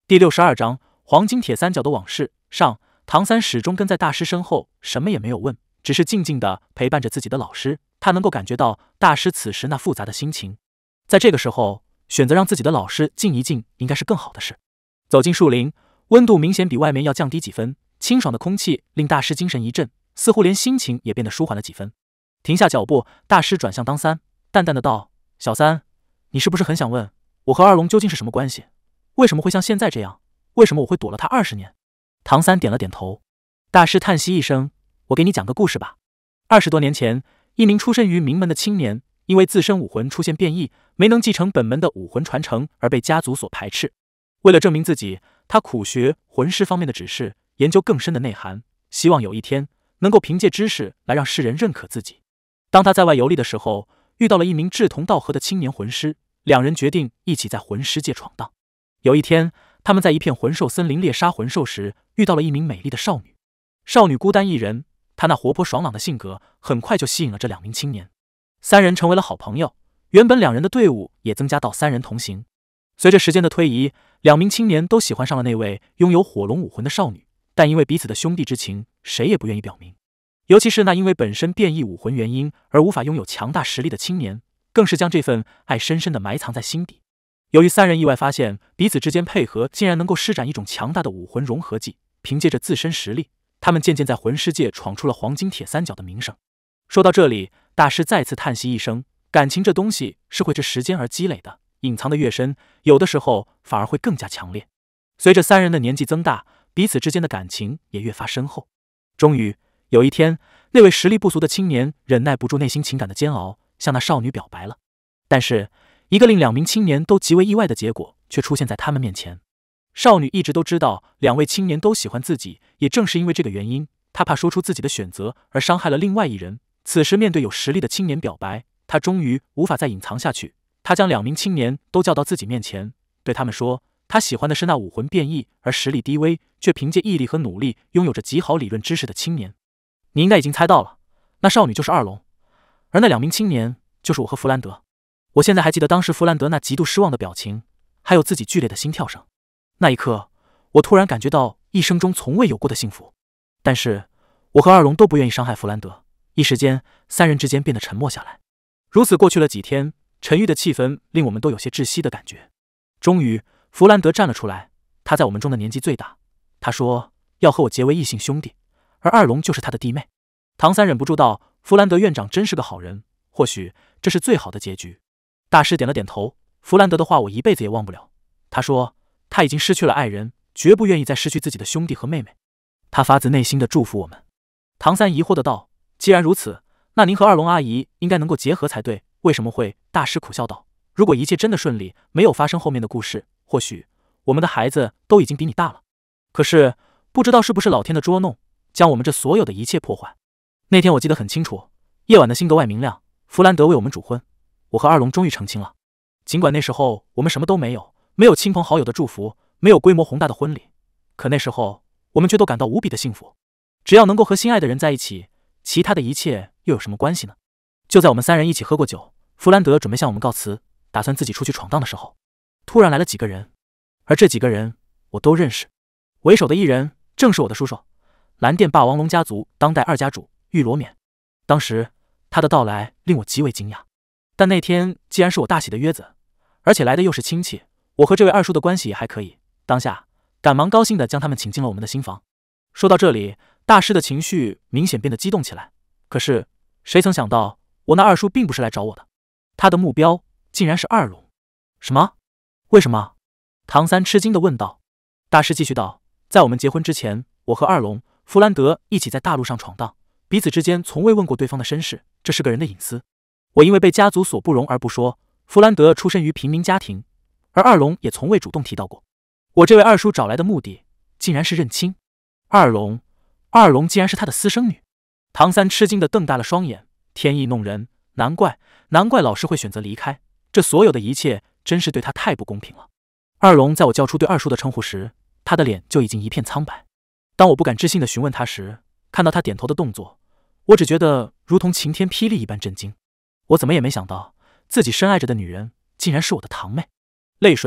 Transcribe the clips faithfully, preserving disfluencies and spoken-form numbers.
第六十二章黄金铁三角的往事上，唐三始终跟在大师身后，什么也没有问，只是静静地陪伴着自己的老师。他能够感觉到大师此时那复杂的心情，在这个时候选择让自己的老师静一静，应该是更好的事。走进树林，温度明显比外面要降低几分，清爽的空气令大师精神一振，似乎连心情也变得舒缓了几分。停下脚步，大师转向当三，淡淡的道：“小三，你是不是很想问我和二龙究竟是什么关系？为什么会像现在这样？为什么我会躲了他二十年？”唐三点了点头。大师叹息一声：“我给你讲个故事吧。二十多年前，一名出身于名门的青年，因为自身武魂出现变异，没能继承本门的武魂传承，而被家族所排斥。为了证明自己，他苦学魂师方面的指示，研究更深的内涵，希望有一天能够凭借知识来让世人认可自己。当他在外游历的时候，遇到了一名志同道合的青年魂师，两人决定一起在魂师界闯荡。有一天，他们在一片魂兽森林猎杀魂兽时，遇到了一名美丽的少女。少女孤单一人，她那活泼爽朗的性格很快就吸引了这两名青年。三人成为了好朋友，原本两人的队伍也增加到三人同行。随着时间的推移，两名青年都喜欢上了那位拥有火龙武魂的少女，但因为彼此的兄弟之情，谁也不愿意表明。尤其是那因为本身变异武魂原因而无法拥有强大实力的青年，更是将这份爱深深地埋藏在心底。由于三人意外发现彼此之间配合竟然能够施展一种强大的武魂融合技，凭借着自身实力，他们渐渐在魂师界闯出了黄金铁三角的名声。说到这里，大师再次叹息一声，感情这东西是会着时间而积累的，隐藏的越深，有的时候反而会更加强烈。随着三人的年纪增大，彼此之间的感情也越发深厚。终于有一天，那位实力不俗的青年忍耐不住内心情感的煎熬，向那少女表白了。但是一个令两名青年都极为意外的结果却出现在他们面前。少女一直都知道两位青年都喜欢自己，也正是因为这个原因，她怕说出自己的选择而伤害了另外一人。此时面对有实力的青年表白，她终于无法再隐藏下去。她将两名青年都叫到自己面前，对他们说，她喜欢的是那武魂变异而实力低微，却凭借毅力和努力拥有着极好理论知识的青年。你应该已经猜到了，那少女就是二龙，而那两名青年就是我和弗兰德。我现在还记得当时弗兰德那极度失望的表情，还有自己剧烈的心跳声。那一刻，我突然感觉到一生中从未有过的幸福。但是我和二龙都不愿意伤害弗兰德。一时间，三人之间变得沉默下来。如此过去了几天，沉郁的气氛令我们都有些窒息的感觉。终于，弗兰德站了出来，他在我们中的年纪最大。他说要和我结为异姓兄弟，而二龙就是他的弟妹。唐三忍不住道：“弗兰德院长真是个好人，或许这是最好的结局。”大师点了点头。弗兰德的话我一辈子也忘不了。他说他已经失去了爱人，绝不愿意再失去自己的兄弟和妹妹。他发自内心的祝福我们。唐三疑惑的道：“既然如此，那您和二龙阿姨应该能够结合才对，为什么会？”大师苦笑道：“如果一切真的顺利，没有发生后面的故事，或许我们的孩子都已经比你大了。可是不知道是不是老天的捉弄，将我们这所有的一切破坏。那天我记得很清楚，夜晚的星格外明亮，弗兰德为我们主婚，我和二龙终于成亲了。尽管那时候我们什么都没有，没有亲朋好友的祝福，没有规模宏大的婚礼，可那时候我们却都感到无比的幸福。只要能够和心爱的人在一起，其他的一切又有什么关系呢？”就在我们三人一起喝过酒，弗兰德准备向我们告辞，打算自己出去闯荡的时候，突然来了几个人，而这几个人我都认识。为首的一人正是我的叔叔，蓝电霸王龙家族当代二家主玉罗冕。当时他的到来令我极为惊讶，但那天既然是我大喜的约子，而且来的又是亲戚，我和这位二叔的关系也还可以，当下赶忙高兴地将他们请进了我们的新房。说到这里，大师的情绪明显变得激动起来。可是谁曾想到，我那二叔并不是来找我的，他的目标竟然是二龙。什么？为什么？唐三吃惊地问道。大师继续道：“在我们结婚之前，我和二龙、弗兰德一起在大陆上闯荡，彼此之间从未问过对方的身世，这是个人的隐私。我因为被家族所不容而不说。弗兰德出身于平民家庭，而二龙也从未主动提到过。我这位二叔找来的目的，竟然是认亲。二龙，二龙竟然是他的私生女。”唐三吃惊地瞪大了双眼，天意弄人，难怪难怪老师会选择离开，这所有的一切真是对他太不公平了。二龙在我叫出对二叔的称呼时，他的脸就已经一片苍白。当我不敢置信地询问他时，看到他点头的动作，我只觉得如同晴天霹雳一般震惊。我怎么也没想到，自己深爱着的女人竟然是我的堂妹。泪水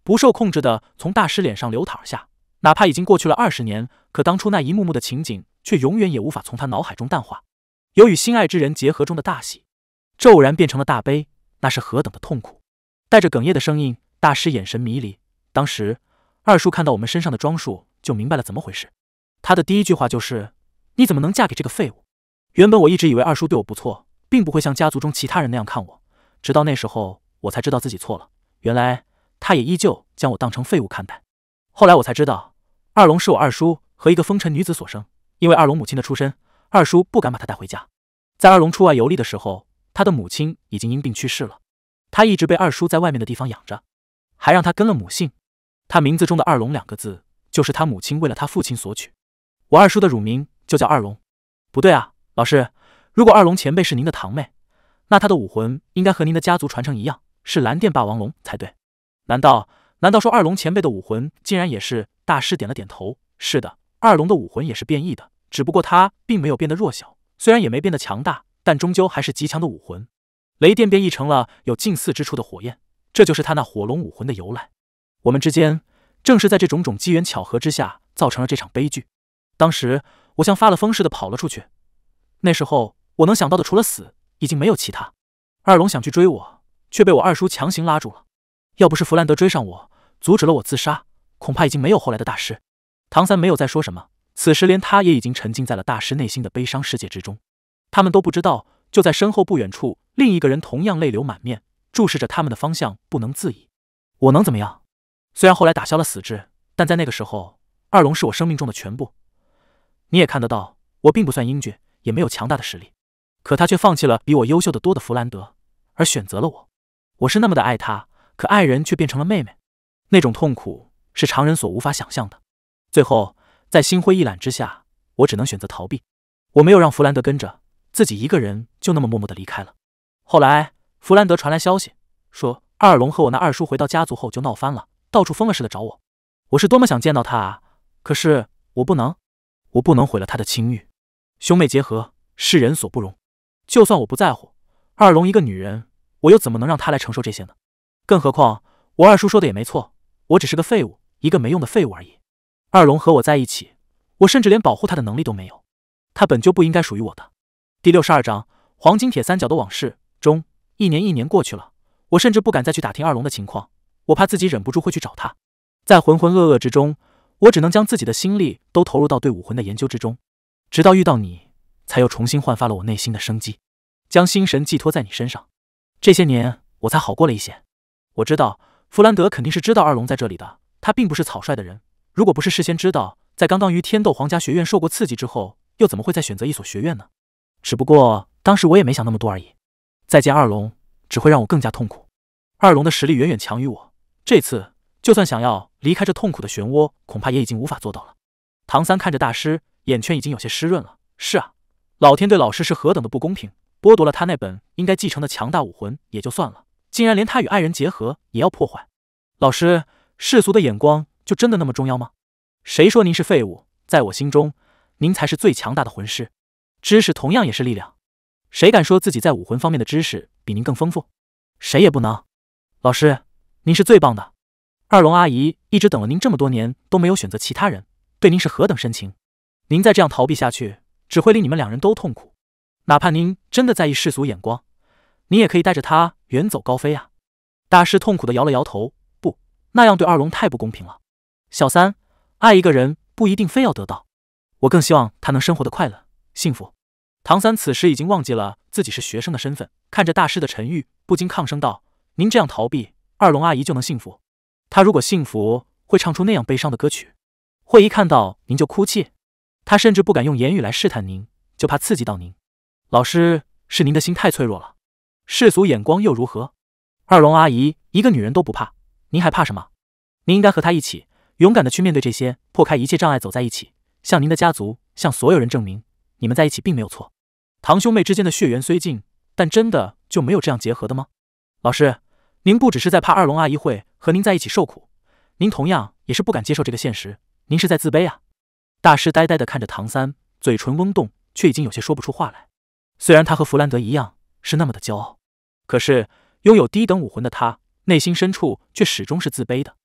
不受控制的从大师脸上流淌而下。哪怕已经过去了二十年，可当初那一幕幕的情景却永远也无法从他脑海中淡化。有与心爱之人结合中的大喜，骤然变成了大悲，那是何等的痛苦！带着哽咽的声音，大师眼神迷离。当时二叔看到我们身上的装束，就明白了怎么回事。他的第一句话就是：“你怎么能嫁给这个废物？”原本我一直以为二叔对我不错，并不会像家族中其他人那样看我，直到那时候我才知道自己错了，原来他也依旧将我当成废物看待。后来我才知道，二龙是我二叔和一个风尘女子所生，因为二龙母亲的出身，二叔不敢把她带回家。在二龙出外游历的时候，他的母亲已经因病去世了，他一直被二叔在外面的地方养着，还让他跟了母姓。他名字中的二龙两个字，就是他母亲为了他父亲所取。我二叔的乳名就叫二龙。不对啊，老师，如果二龙前辈是您的堂妹，那他的武魂应该和您的家族传承一样，是蓝电霸王龙才对。难道难道说二龙前辈的武魂竟然也是？大师点了点头，是的，二龙的武魂也是变异的，只不过他并没有变得弱小，虽然也没变得强大，但终究还是极强的武魂。雷电变异成了有近似之处的火焰，这就是他那火龙武魂的由来。我们之间正是在这种种机缘巧合之下，造成了这场悲剧。当时我像发了疯似的跑了出去，那时候我能想到的除了死，已经没有其他。二龙想去追我，却被我二叔强行拉住了。要不是弗兰德追上我，阻止了我自杀，恐怕已经没有后来的大师。唐三没有再说什么，此时连他也已经沉浸在了大师内心的悲伤世界之中。他们都不知道，就在身后不远处，另一个人同样泪流满面，注视着他们的方向，不能自已。我能怎么样？虽然后来打消了死志，但在那个时候，二龙是我生命中的全部。你也看得到，我并不算英俊，也没有强大的实力，可他却放弃了比我优秀的多的弗兰德，而选择了我。我是那么的爱他，可爱人却变成了妹妹，那种痛苦是常人所无法想象的。最后，在心灰意懒之下，我只能选择逃避。我没有让弗兰德跟着，自己一个人就那么默默地离开了。后来，弗兰德传来消息，说二龙和我那二叔回到家族后就闹翻了，到处疯了似的找我。我是多么想见到他啊！可是我不能，我不能毁了他的清誉。兄妹结合，是人所不容。就算我不在乎，二龙一个女人，我又怎么能让她来承受这些呢？更何况，我二叔说的也没错，我只是个废物，一个没用的废物而已。二龙和我在一起，我甚至连保护他的能力都没有，他本就不应该属于我的。第六十二章黄金铁三角的往事中，一年一年过去了，我甚至不敢再去打听二龙的情况，我怕自己忍不住会去找他。在浑浑噩噩之中，我只能将自己的心力都投入到对武魂的研究之中，直到遇到你，才又重新焕发了我内心的生机，将心神寄托在你身上。这些年，我才好过了一些。我知道弗兰德肯定是知道二龙在这里的，他并不是草率的人，如果不是事先知道，在刚刚于天斗皇家学院受过刺激之后，又怎么会再选择一所学院呢？只不过当时我也没想那么多而已。再见二龙，只会让我更加痛苦。二龙的实力远远强于我，这次就算想要离开这痛苦的漩涡，恐怕也已经无法做到了。唐三看着大师，眼圈已经有些湿润了。是啊，老天对老师是何等的不公平，剥夺了他那本应该继承的强大武魂也就算了，竟然连他与爱人结合也要破坏。老师，世俗的眼光就真的那么重要吗？谁说您是废物？在我心中，您才是最强大的魂师。知识同样也是力量，谁敢说自己在武魂方面的知识比您更丰富？谁也不能。老师，您是最棒的。二龙阿姨一直等了您这么多年，都没有选择其他人，对您是何等深情。您再这样逃避下去，只会令你们两人都痛苦。哪怕您真的在意世俗眼光，您也可以带着他远走高飞啊。大师痛苦地摇了摇头，不，那样对二龙太不公平了。小三，爱一个人不一定非要得到，我更希望他能生活得快乐幸福。唐三此时已经忘记了自己是学生的身份，看着大师的沉郁，不禁抗声道：您这样逃避，二龙阿姨就能幸福？她如果幸福，会唱出那样悲伤的歌曲？会一看到您就哭泣？她甚至不敢用言语来试探您，就怕刺激到您。老师，是您的心太脆弱了，世俗眼光又如何？二龙阿姨一个女人都不怕，您还怕什么？您应该和她一起，勇敢地去面对这些，破开一切障碍，走在一起，向您的家族，向所有人证明，你们在一起并没有错。堂兄妹之间的血缘虽近，但真的就没有这样结合的吗？老师，您不只是在怕二龙阿姨会和您在一起受苦，您同样也是不敢接受这个现实，您是在自卑啊。大师呆呆地看着唐三，嘴唇嗡动，却已经有些说不出话来。虽然他和弗兰德一样是那么的骄傲，可是拥有低等武魂的他，内心深处却始终是自卑的。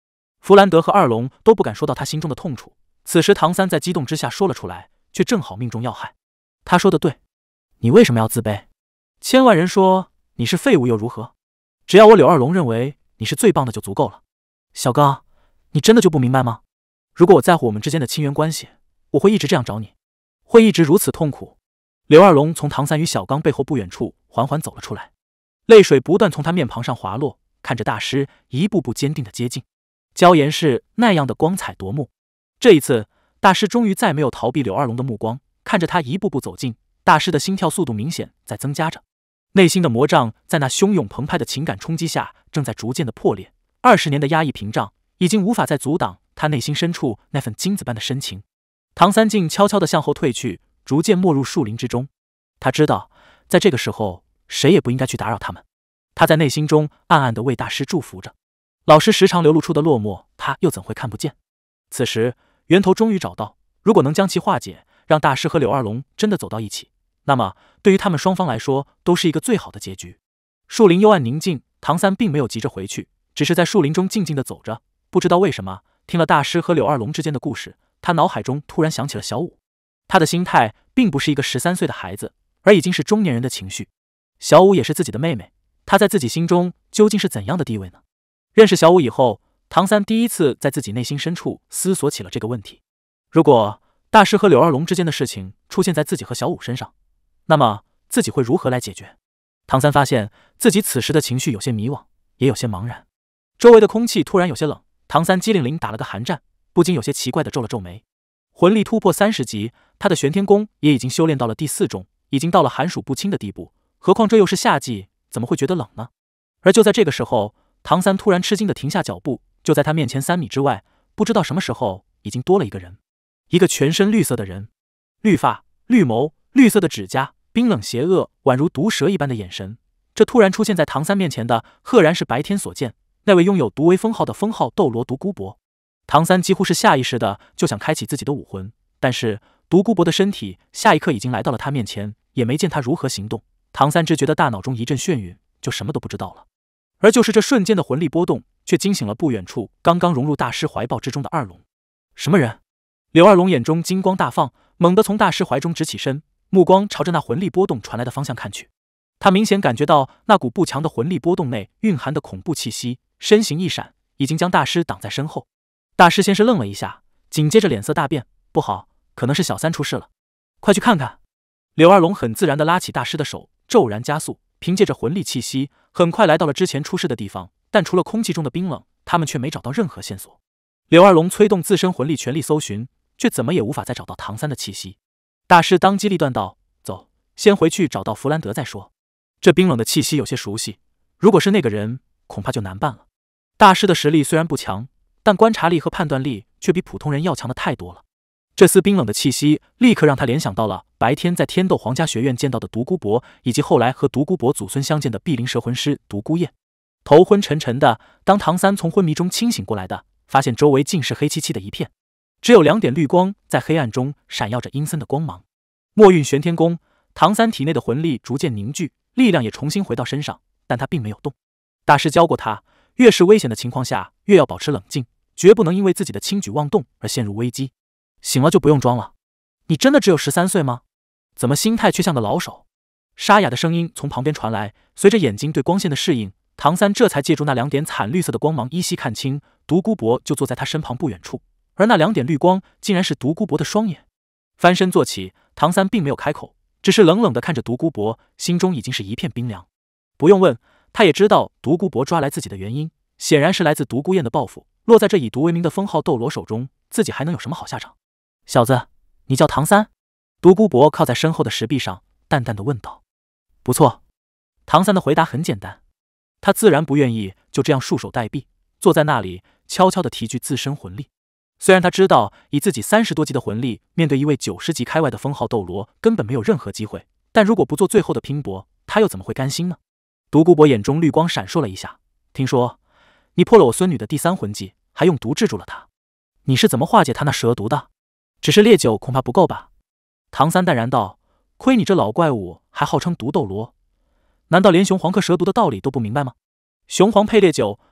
弗兰德和二龙都不敢说到他心中的痛楚，此时唐三在激动之下说了出来，却正好命中要害。他说的对，你为什么要自卑？千万人说你是废物又如何？只要我柳二龙认为你是最棒的就足够了。小刚，你真的就不明白吗？如果我在乎我们之间的亲缘关系，我会一直这样找你，会一直如此痛苦。柳二龙从唐三与小刚背后不远处缓缓走了出来，泪水不断从他面庞上滑落，看着大师一步步坚定的接近。椒盐是那样的光彩夺目。这一次，大师终于再没有逃避柳二龙的目光，看着他一步步走近，大师的心跳速度明显在增加着，内心的魔障在那汹涌澎湃的情感冲击下正在逐渐的破裂。二十年的压抑屏障已经无法再阻挡他内心深处那份金子般的深情。唐三静悄悄地向后退去，逐渐没入树林之中。他知道，在这个时候，谁也不应该去打扰他们。他在内心中暗暗地为大师祝福着。老师时常流露出的落寞，他又怎会看不见？此时，源头终于找到，如果能将其化解，让大师和柳二龙真的走到一起，那么对于他们双方来说，都是一个最好的结局。树林幽暗宁静，唐三并没有急着回去，只是在树林中静静地走着。不知道为什么，听了大师和柳二龙之间的故事，他脑海中突然想起了小五。他的心态并不是一个十三岁的孩子，而已经是中年人的情绪。小五也是自己的妹妹，她在自己心中究竟是怎样的地位呢？认识小五以后，唐三第一次在自己内心深处思索起了这个问题。如果大师和柳二龙之间的事情出现在自己和小五身上，那么自己会如何来解决？唐三发现自己此时的情绪有些迷惘，也有些茫然。周围的空气突然有些冷，唐三机灵灵打了个寒战，不禁有些奇怪的皱了皱眉。魂力突破三十级，他的玄天功也已经修炼到了第四重，已经到了寒暑不侵的地步，何况这又是夏季，怎么会觉得冷呢？而就在这个时候，唐三突然吃惊的停下脚步，就在他面前三米之外，不知道什么时候已经多了一个人，一个全身绿色的人，绿发、绿眸、绿色的指甲，冰冷邪恶，宛如毒蛇一般的眼神。这突然出现在唐三面前的，赫然是白天所见那位拥有毒威封号的封号斗罗独孤博。唐三几乎是下意识的就想开启自己的武魂，但是独孤博的身体下一刻已经来到了他面前，也没见他如何行动。唐三只觉得大脑中一阵眩晕，就什么都不知道了。而就是这瞬间的魂力波动，却惊醒了不远处刚刚融入大师怀抱之中的二龙。什么人？柳二龙眼中金光大放，猛地从大师怀中直起身，目光朝着那魂力波动传来的方向看去。他明显感觉到那股不强的魂力波动内蕴含的恐怖气息，身形一闪，已经将大师挡在身后。大师先是愣了一下，紧接着脸色大变，不好，可能是小三出事了，快去看看。柳二龙很自然地拉起大师的手，骤然加速，凭借着魂力气息，很快来到了之前出事的地方，但除了空气中的冰冷，他们却没找到任何线索。柳二龙催动自身魂力全力搜寻，却怎么也无法再找到唐三的气息。大师当机立断道：走，先回去找到弗兰德再说。这冰冷的气息有些熟悉，如果是那个人，恐怕就难办了。大师的实力虽然不强，但观察力和判断力却比普通人要强的太多了。这丝冰冷的气息立刻让他联想到了白天在天斗皇家学院见到的独孤博，以及后来和独孤博祖孙相见的碧鳞蛇魂师独孤雁。头昏沉沉的，当唐三从昏迷中清醒过来的，发现周围尽是黑漆漆的一片，只有两点绿光在黑暗中闪耀着阴森的光芒。墨韵玄天功，唐三体内的魂力逐渐凝聚，力量也重新回到身上，但他并没有动。大师教过他，越是危险的情况下，越要保持冷静，绝不能因为自己的轻举妄动而陷入危机。醒了就不用装了，你真的只有十三岁吗？怎么心态却像个老手？沙哑的声音从旁边传来，随着眼睛对光线的适应，唐三这才借助那两点惨绿色的光芒依稀看清，独孤博就坐在他身旁不远处，而那两点绿光竟然是独孤博的双眼。翻身坐起，唐三并没有开口，只是冷冷地看着独孤博，心中已经是一片冰凉。不用问，他也知道独孤博抓来自己的原因，显然是来自独孤雁的报复，落在这以毒为名的封号斗罗手中，自己还能有什么好下场？小子，你叫唐三？独孤博靠在身后的石壁上，淡淡的问道。不错。唐三的回答很简单，他自然不愿意就这样束手待毙，坐在那里悄悄地提聚自身魂力。虽然他知道以自己三十多级的魂力，面对一位九十级开外的封号斗罗根本没有任何机会，但如果不做最后的拼搏，他又怎么会甘心呢？独孤博眼中绿光闪烁了一下，听说你破了我孙女的第三魂技，还用毒制住了她，你是怎么化解她那蛇毒的？只是烈酒恐怕不够吧？唐三淡然道，亏你这老怪物还号称毒斗罗，难道连雄黄克蛇毒的道理都不明白吗？雄黄配烈酒，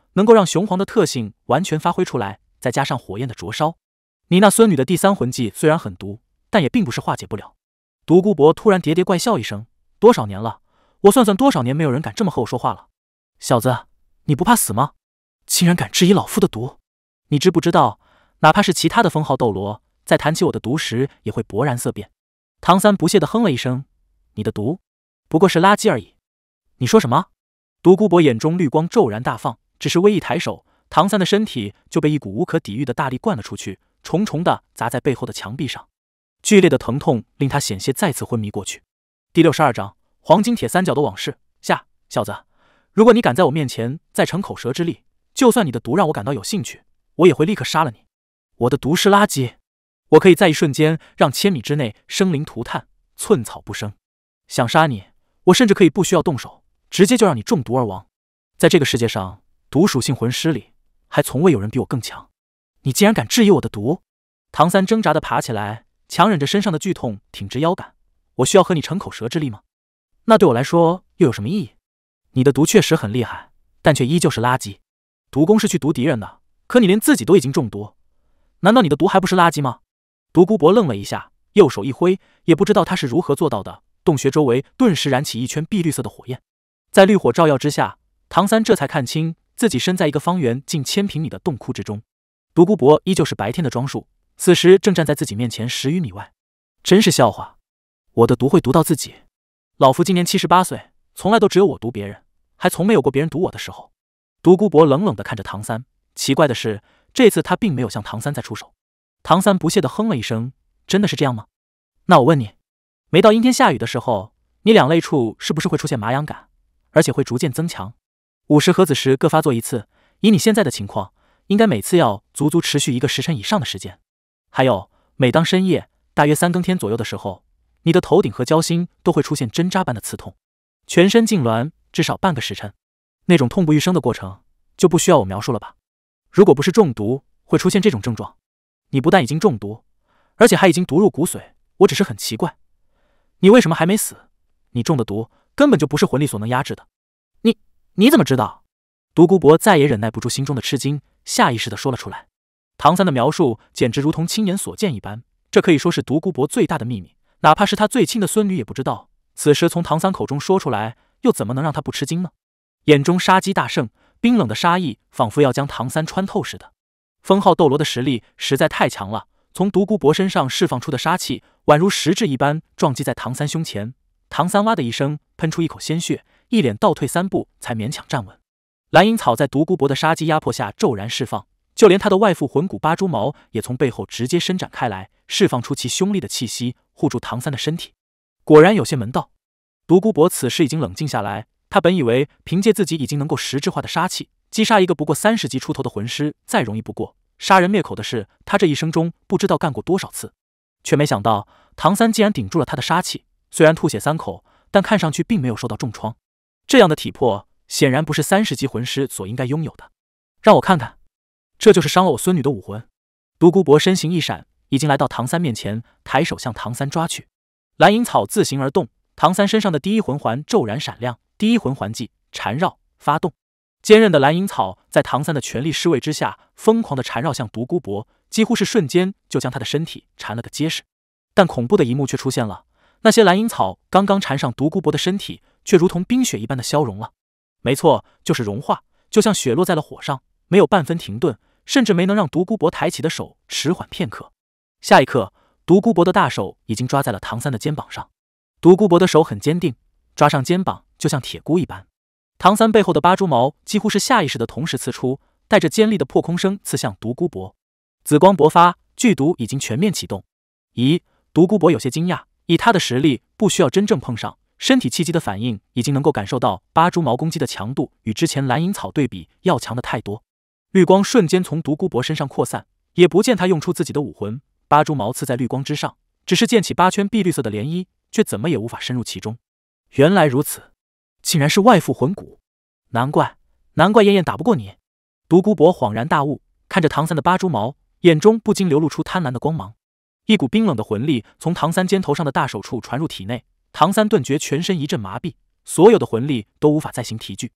能够让雄黄的特性完全发挥出来，再加上火焰的灼烧，你那孙女的第三魂技虽然很毒，但也并不是化解不了。独孤博突然喋喋怪笑一声，多少年了，我算算多少年没有人敢这么和我说话了。小子，你不怕死吗？竟然敢质疑老夫的毒！你知不知道，哪怕是其他的封号斗罗，在谈起我的毒时也会勃然色变。唐三不屑地哼了一声，你的毒不过是垃圾而已。你说什么？独孤博眼中绿光骤然大放，只是微一抬手，唐三的身体就被一股无可抵御的大力灌了出去，重重地砸在背后的墙壁上。剧烈的疼痛令他险些再次昏迷过去。第六十二章黄金铁三角的往事下，小子，如果你敢在我面前再逞口舌之力，就算你的毒让我感到有兴趣，我也会立刻杀了你。我的毒是垃圾，我可以在一瞬间让千米之内生灵涂炭，寸草不生。想杀你，我甚至可以不需要动手，直接就让你中毒而亡。在这个世界上，毒属性魂师里，还从未有人比我更强。你竟然敢质疑我的毒！唐三挣扎地爬起来，强忍着身上的剧痛，挺直腰杆。我需要和你逞口舌之力吗？那对我来说又有什么意义？你的毒确实很厉害，但却依旧是垃圾。毒功是去毒敌人的，可你连自己都已经中毒，难道你的毒还不是垃圾吗？独孤博愣了一下，右手一挥，也不知道他是如何做到的，洞穴周围顿时燃起一圈碧绿色的火焰。在绿火照耀之下，唐三这才看清自己身在一个方圆近千平米的洞窟之中。独孤博依旧是白天的装束，此时正站在自己面前十余米外。真是笑话，我的毒会毒到自己？老夫今年七十八岁，从来都只有我毒别人，还从没有过别人毒我的时候。独孤博冷冷地看着唐三，奇怪的是，这次他并没有向唐三再出手。唐三不屑地哼了一声，真的是这样吗？那我问你，每到阴天下雨的时候，你两肋处是不是会出现麻痒感，而且会逐渐增强？午时和子时各发作一次，以你现在的情况，应该每次要足足持续一个时辰以上的时间。还有，每当深夜大约三更天左右的时候，你的头顶和交心都会出现针扎般的刺痛，全身痉挛至少半个时辰。那种痛不欲生的过程就不需要我描述了吧？如果不是中毒会出现这种症状，你不但已经中毒，而且还已经毒入骨髓。我只是很奇怪，你为什么还没死？你中的毒根本就不是魂力所能压制的。你你怎么知道？独孤博再也忍耐不住心中的吃惊，下意识地说了出来。唐三的描述简直如同亲眼所见一般，这可以说是独孤博最大的秘密，哪怕是他最亲的孙女也不知道。此时从唐三口中说出来，又怎么能让他不吃惊呢？眼中杀机大盛，冰冷的杀意仿佛要将唐三穿透似的。封号斗罗的实力实在太强了，从独孤博身上释放出的杀气宛如实质一般撞击在唐三胸前。唐三哇的一声喷出一口鲜血，一脸倒退三步才勉强站稳。蓝银草在独孤博的杀机压迫下骤然释放，就连他的外附魂骨八蛛矛也从背后直接伸展开来，释放出其凶厉的气息，护住唐三的身体。果然有些门道。独孤博此时已经冷静下来，他本以为凭借自己已经能够实质化的杀气，击杀一个不过三十级出头的魂师再容易不过，杀人灭口的事他这一生中不知道干过多少次，却没想到唐三竟然顶住了他的杀气，虽然吐血三口，但看上去并没有受到重创。这样的体魄显然不是三十级魂师所应该拥有的。让我看看，这就是伤了我孙女的武魂。独孤博身形一闪，已经来到唐三面前，抬手向唐三抓去。蓝银草自行而动，唐三身上的第一魂环骤然闪亮，第一魂环技缠绕发动。坚韧的蓝银草在唐三的全力施为之下，疯狂地缠绕向独孤博，几乎是瞬间就将他的身体缠了个结实。但恐怖的一幕却出现了，那些蓝银草刚刚缠上独孤博的身体，却如同冰雪一般的消融了。没错，就是融化，就像雪落在了火上，没有半分停顿，甚至没能让独孤博抬起的手迟缓片刻。下一刻，独孤博的大手已经抓在了唐三的肩膀上。独孤博的手很坚定，抓上肩膀就像铁箍一般。唐三背后的八蛛矛几乎是下意识的同时刺出，带着尖利的破空声刺向独孤博。紫光勃发，剧毒已经全面启动。咦，独孤博有些惊讶，以他的实力，不需要真正碰上，身体气机的反应已经能够感受到八蛛矛攻击的强度与之前蓝银草对比要强的太多。绿光瞬间从独孤博身上扩散，也不见他用出自己的武魂，八蛛矛刺在绿光之上，只是溅起八圈碧绿色的涟漪，却怎么也无法深入其中。原来如此，竟然是外附魂骨，难怪难怪燕燕打不过你。独孤博恍然大悟，看着唐三的八蛛矛，眼中不禁流露出贪婪的光芒。一股冰冷的魂力从唐三肩头上的大手处传入体内，唐三顿觉全身一阵麻痹，所有的魂力都无法再行提聚。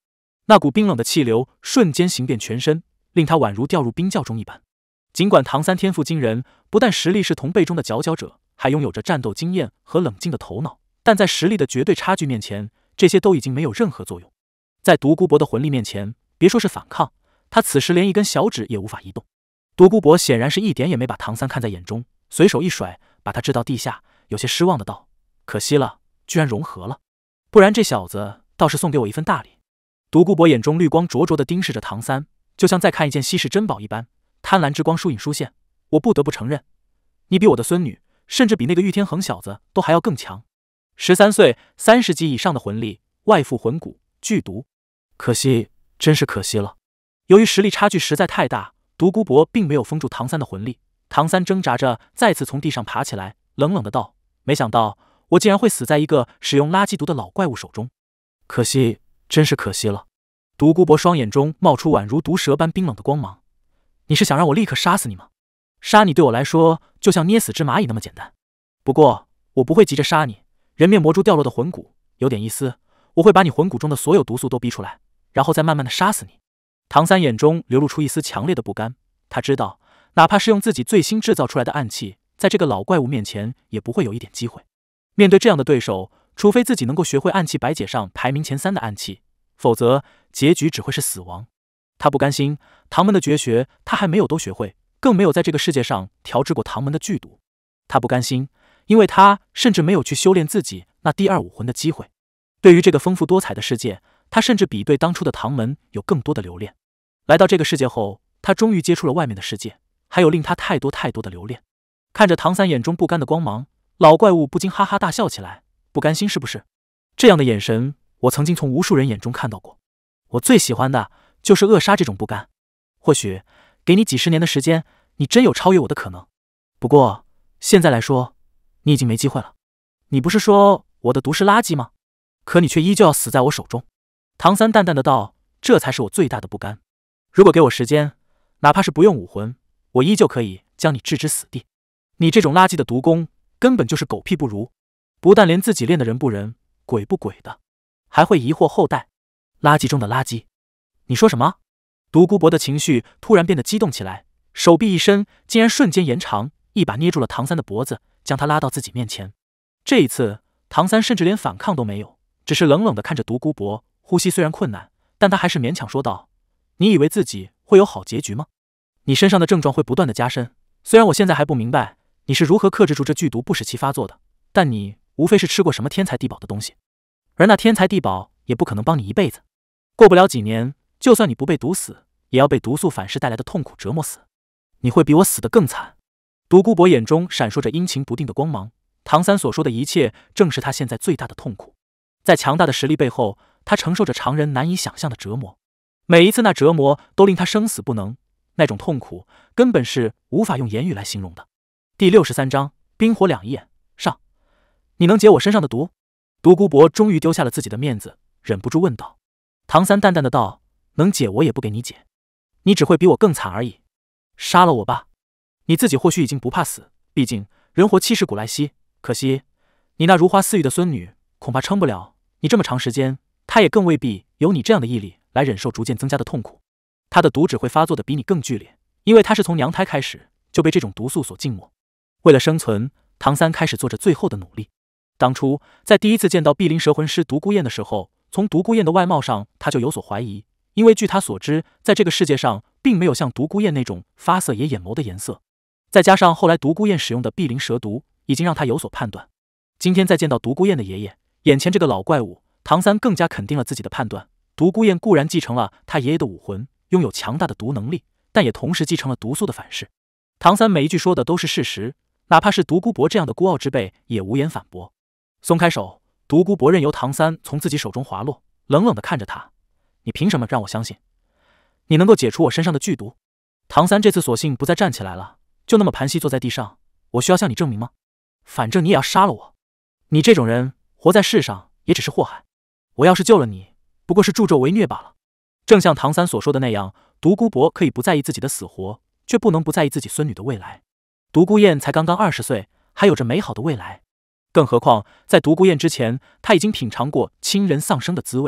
那股冰冷的气流瞬间行遍全身，令他宛如掉入冰窖中一般。尽管唐三天赋惊人，不但实力是同辈中的佼佼者，还拥有着战斗经验和冷静的头脑，但在实力的绝对差距面前，这些都已经没有任何作用。在独孤博的魂力面前，别说是反抗，他此时连一根小指也无法移动。独孤博显然是一点也没把唐三看在眼中，随手一甩，把他掷到地下，有些失望的道：“可惜了，居然融合了，不然这小子倒是送给我一份大礼。”独孤博眼中绿光灼灼地盯视着唐三，就像在看一件稀世珍宝一般，贪婪之光疏隐疏现。我不得不承认，你比我的孙女，甚至比那个玉天恒小子都还要更强。十三岁，三十级以上的魂力，外附魂骨剧毒，可惜，真是可惜了。由于实力差距实在太大，独孤博并没有封住唐三的魂力。唐三挣扎着再次从地上爬起来，冷冷的道：“没想到我竟然会死在一个使用垃圾毒的老怪物手中，可惜，真是可惜了。”独孤博双眼中冒出宛如毒蛇般冰冷的光芒。你是想让我立刻杀死你吗？杀你对我来说就像捏死只蚂蚁那么简单。不过我不会急着杀你，人面魔蛛掉落的魂骨有点意思，我会把你魂骨中的所有毒素都逼出来，然后再慢慢的杀死你。唐三眼中流露出一丝强烈的不甘，他知道哪怕是用自己最新制造出来的暗器，在这个老怪物面前也不会有一点机会。面对这样的对手，除非自己能够学会暗器百解上排名前三的暗器，否则结局只会是死亡。他不甘心，唐门的绝学他还没有都学会，更没有在这个世界上调制过唐门的剧毒。他不甘心，因为他甚至没有去修炼自己那第二武魂的机会。对于这个丰富多彩的世界，他甚至比对当初的唐门有更多的留恋。来到这个世界后，他终于接触了外面的世界，还有令他太多太多的留恋。看着唐三眼中不甘的光芒，老怪物不禁哈哈大笑起来。不甘心是不是？这样的眼神，我曾经从无数人眼中看到过。我最喜欢的就是扼杀这种不甘。或许给你几十年的时间，你真有超越我的可能。不过现在来说，你已经没机会了。你不是说我的毒是垃圾吗？可你却依旧要死在我手中。唐三淡淡的道：“这才是我最大的不甘。如果给我时间，哪怕是不用武魂，我依旧可以将你置之死地。你这种垃圾的毒功，根本就是狗屁不如，不但连自己练的人不人，鬼不鬼的，还会疑惑后代。垃圾中的垃圾。”你说什么？独孤博的情绪突然变得激动起来，手臂一伸，竟然瞬间延长，一把捏住了唐三的脖子，将他拉到自己面前。这一次，唐三甚至连反抗都没有，只是冷冷地看着独孤博，呼吸虽然困难，但他还是勉强说道：“你以为自己会有好结局吗？你身上的症状会不断的加深，虽然我现在还不明白你是如何克制住这剧毒不使其发作的，但你无非是吃过什么天才地宝的东西，而那天才地宝也不可能帮你一辈子。过不了几年，就算你不被毒死，也要被毒素反噬带来的痛苦折磨死。你会比我死得更惨。”独孤博眼中闪烁着阴晴不定的光芒，唐三所说的一切正是他现在最大的痛苦。在强大的实力背后，他承受着常人难以想象的折磨，每一次那折磨都令他生死不能，那种痛苦根本是无法用言语来形容的。第六十三章冰火两仪上，你能解我身上的毒？独孤博终于丢下了自己的面子，忍不住问道。唐三淡淡的道：“能解我也不给你解，你只会比我更惨而已。杀了我吧，你自己或许已经不怕死，毕竟人活七十古来稀。可惜你那如花似玉的孙女恐怕撑不了你这么长时间，她也更未必有你这样的毅力来忍受逐渐增加的痛苦。她的毒只会发作的比你更剧烈，因为她是从娘胎开始就被这种毒素所浸没。为了生存，唐三开始做着最后的努力。当初在第一次见到碧鳞蛇魂师独孤雁的时候，从独孤雁的外貌上他就有所怀疑，因为据他所知，在这个世界上并没有像独孤雁那种发色也眼眸的颜色。再加上后来独孤雁使用的碧鳞蛇毒，已经让他有所判断。今天再见到独孤雁的爷爷，眼前这个老怪物，唐三更加肯定了自己的判断。独孤雁固然继承了他爷爷的武魂，拥有强大的毒能力，但也同时继承了毒素的反噬。唐三每一句说的都是事实，哪怕是独孤博这样的孤傲之辈也无言反驳。松开手，独孤博任由唐三从自己手中滑落，冷冷地看着他：“你凭什么让我相信你能够解除我身上的剧毒？”唐三这次索性不再站起来了，就那么盘膝坐在地上。我需要向你证明吗？反正你也要杀了我。你这种人活在世上也只是祸害。我要是救了你，不过是助纣为虐罢了。正像唐三所说的那样，独孤博可以不在意自己的死活，却不能不在意自己孙女的未来。独孤雁才刚刚二十岁，还有着美好的未来。更何况在独孤雁之前，他已经品尝过亲人丧生的滋味，他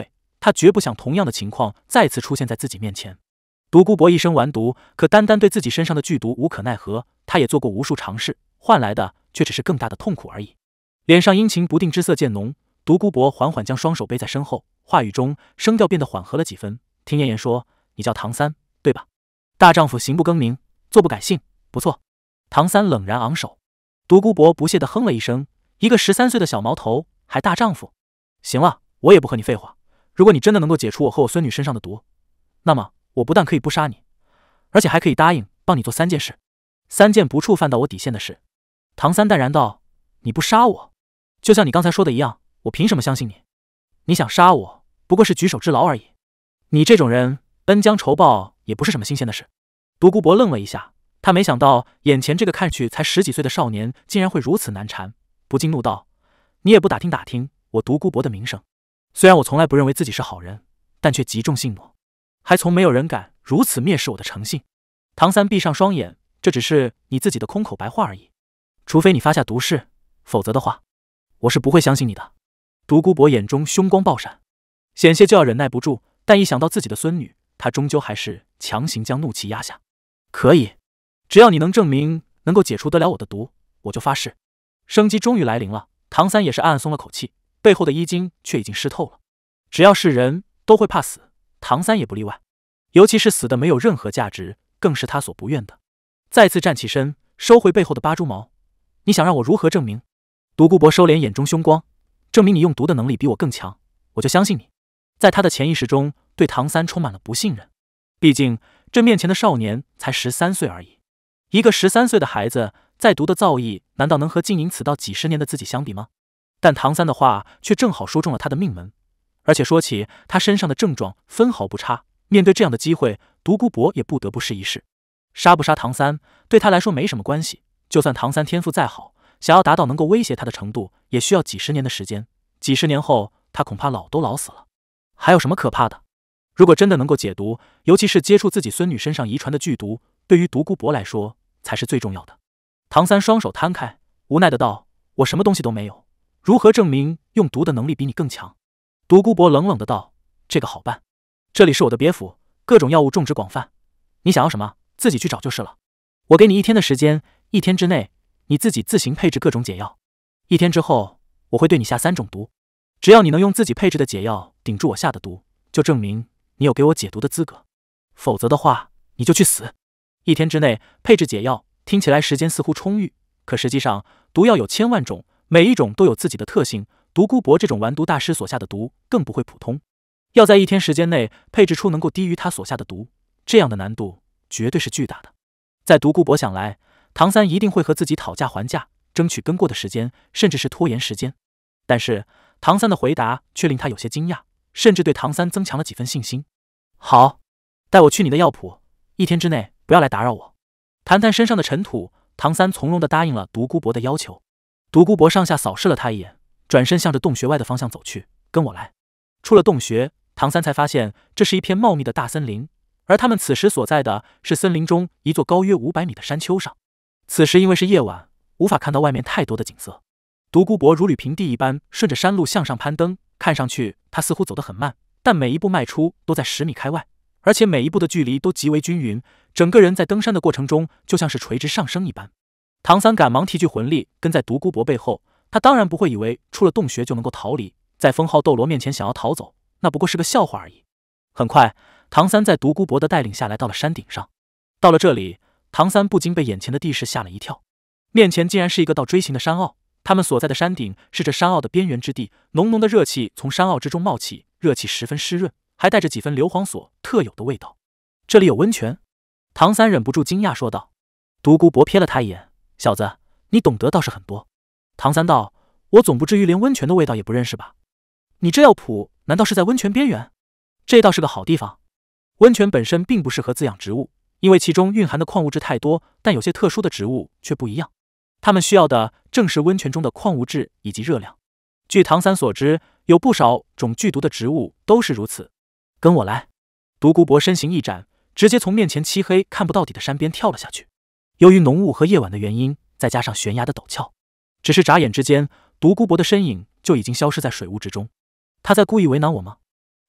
他绝不想同样的情况再次出现在自己面前。独孤博一生完毒，可单单对自己身上的剧毒无可奈何，他也做过无数尝试，换来的却只是更大的痛苦而已。脸上阴晴不定之色渐浓，独孤博缓缓将双手背在身后，话语中声调变得缓和了几分，听妍妍说：“你叫唐三，对吧？大丈夫行不更名，坐不改姓，不错。”唐三冷然昂首。独孤博不屑地哼了一声：“一个十三岁的小毛头，还大丈夫？行了，我也不和你废话。如果你真的能够解除我和我孙女身上的毒，那么我不但可以不杀你，而且还可以答应帮你做三件事，三件不触犯到我底线的事。”唐三淡然道：“你不杀我，就像你刚才说的一样，我凭什么相信你？你想杀我，不过是举手之劳而已。你这种人，恩将仇报也不是什么新鲜的事。”独孤博愣了一下，他没想到眼前这个看去才十几岁的少年竟然会如此难缠，不禁怒道：“你也不打听打听我独孤博的名声？虽然我从来不认为自己是好人，但却极重信诺，还从没有人敢如此蔑视我的诚信。”唐三闭上双眼，这只是你自己的空口白话而已，除非你发下毒誓，否则的话，我是不会相信你的。独孤博眼中凶光爆闪，险些就要忍耐不住，但一想到自己的孙女，他终究还是强行将怒气压下。可以，只要你能证明能够解除得了我的毒，我就发誓。生机终于来临了，唐三也是暗暗松了口气，背后的衣襟却已经湿透了。只要是人都会怕死，唐三也不例外，尤其是死的没有任何价值，更是他所不愿的。再次站起身，收回背后的八蛛毛。你想让我如何证明？独孤博收敛眼中凶光，证明你用毒的能力比我更强，我就相信你。在他的潜意识中，对唐三充满了不信任。毕竟这面前的少年才十三岁而已，一个十三岁的孩子在毒的造诣，难道能和经营此道几十年的自己相比吗？但唐三的话却正好说中了他的命门，而且说起他身上的症状分毫不差。面对这样的机会，独孤博也不得不试一试。杀不杀唐三对他来说没什么关系，就算唐三天赋再好，想要达到能够威胁他的程度，也需要几十年的时间。几十年后，他恐怕老都老死了。还有什么可怕的？如果真的能够解毒，尤其是接触自己孙女身上遗传的剧毒，对于独孤博来说才是最重要的。唐三双手摊开，无奈的道：“我什么东西都没有，如何证明用毒的能力比你更强？”独孤博冷冷的道：“这个好办，这里是我的别府，各种药物种植广泛，你想要什么自己去找就是了。我给你一天的时间，一天之内你自己自行配置各种解药，一天之后我会对你下三种毒，只要你能用自己配置的解药顶住我下的毒，就证明你有给我解毒的资格，否则的话你就去死。一天之内配置解药，听起来时间似乎充裕，可实际上毒药有千万种，每一种都有自己的特性，独孤博这种完毒大师所下的毒更不会普通，要在一天时间内配置出能够低于他所下的毒，这样的难度绝对是巨大的。在独孤博想来，唐三一定会和自己讨价还价，争取更过的时间，甚至是拖延时间。但是唐三的回答却令他有些惊讶，甚至对唐三增强了几分信心。好，带我去你的药铺，一天之内不要来打扰我。弹弹身上的尘土，唐三从容地答应了独孤博的要求。独孤博上下扫视了他一眼，转身向着洞穴外的方向走去，跟我来。出了洞穴，唐三才发现这是一片茂密的大森林，而他们此时所在的是森林中一座高约五百米的山丘上。此时因为是夜晚，无法看到外面太多的景色。独孤博如履平地一般顺着山路向上攀登，看上去他似乎走得很慢，但每一步迈出都在十米开外，而且每一步的距离都极为均匀，整个人在登山的过程中就像是垂直上升一般。唐三赶忙提聚魂力跟在独孤博背后，他当然不会以为出了洞穴就能够逃离，在封号斗罗面前想要逃走，那不过是个笑话而已。很快，唐三在独孤博的带领下来到了山顶上。到了这里，唐三不禁被眼前的地势吓了一跳，面前竟然是一个道锥形的山坳，他们所在的山顶是这山坳的边缘之地，浓浓的热气从山坳之中冒起，热气十分湿润，还带着几分硫磺所特有的味道。这里有温泉？唐三忍不住惊讶说道。独孤博瞥了他一眼，小子，你懂得倒是很多。唐三道，我总不至于连温泉的味道也不认识吧？你这药铺难道是在温泉边缘？这倒是个好地方。温泉本身并不适合滋养植物，因为其中蕴含的矿物质太多，但有些特殊的植物却不一样，它们需要的正是温泉中的矿物质以及热量。据唐三所知，有不少种剧毒的植物都是如此。跟我来。独孤博身形一展，直接从面前漆黑看不到底的山边跳了下去。由于浓雾和夜晚的原因，再加上悬崖的陡峭，只是眨眼之间，独孤博的身影就已经消失在水雾之中。他在故意为难我吗？